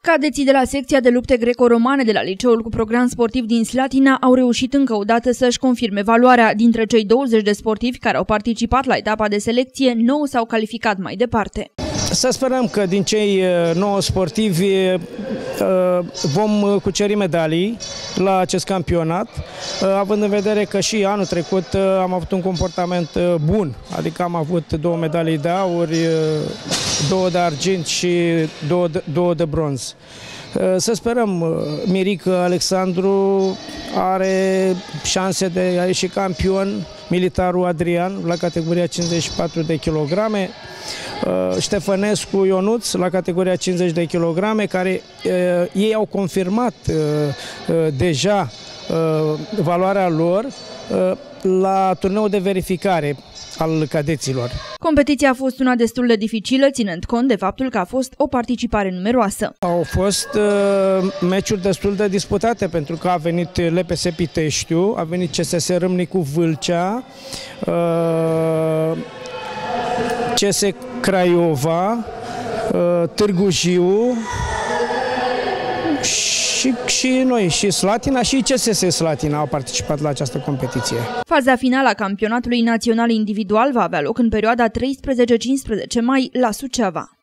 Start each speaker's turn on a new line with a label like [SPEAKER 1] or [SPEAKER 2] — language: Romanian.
[SPEAKER 1] Cadeții de la secția de lupte greco-romane de la liceul cu program sportiv din Slatina au reușit încă o dată să-și confirme valoarea. Dintre cei 20 de sportivi care au participat la etapa de selecție, 9 s-au calificat mai departe.
[SPEAKER 2] Să sperăm că din cei 9 sportivi vom cuceri medalii la acest campionat, având în vedere că și anul trecut am avut un comportament bun, adică am avut 2 medalii de aur, 2 de argint și 2 de bronz. Să sperăm, Mirica Alexandru are șanse de a ieși campion, militarul Adrian la categoria 54 de kilograme, Ștefănescu Ionuț la categoria 50 de kilograme, care ei au confirmat deja valoarea lor la turneul de verificare al cadeților.
[SPEAKER 1] Competiția a fost una destul de dificilă, ținând cont de faptul că a fost o participare numeroasă.
[SPEAKER 2] Au fost meciuri destul de disputate, pentru că a venit LPS Piteștiu, a venit CSS Râmnicu Vâlcea, CS Craiova, Târgu Jiu și noi, și Slatina și CSS Slatina au participat la această competiție.
[SPEAKER 1] Faza finală a campionatului național individual va avea loc în perioada 13-15 mai la Suceava.